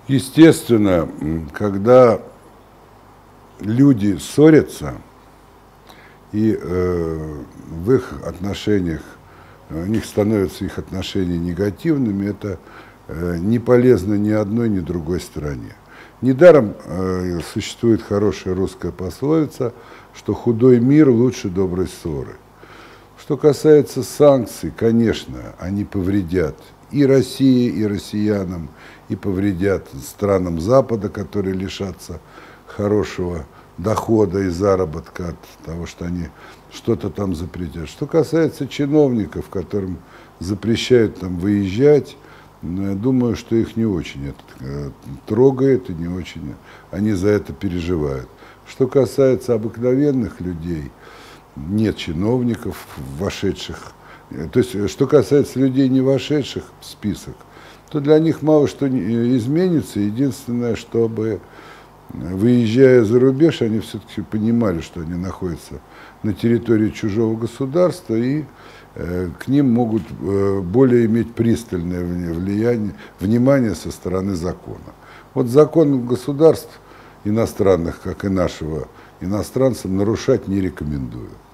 Естественно, когда люди ссорятся, и в их отношениях, у них становятся их отношения негативными, это не полезно ни одной, ни другой стороне. Недаром существует хорошая русская пословица, что худой мир лучше доброй ссоры. Что касается санкций, конечно, они повредят и России, и россиянам, и повредят странам Запада, которые лишатся хорошего дохода и заработка от того, что они что-то там запретят. Что касается чиновников, которым запрещают там выезжать, думаю, что их не очень это трогает и не очень они за это переживают. Что касается обыкновенных людей, нет чиновников, вошедших, то есть, что касается людей, не вошедших в список, то для них мало что изменится. Единственное, чтобы, выезжая за рубеж, они все-таки понимали, что они находятся на территории чужого государства, и к ним могут более иметь пристальное внимание со стороны закона. Вот закон государств иностранных, как и нашего, иностранцам нарушать не рекомендую.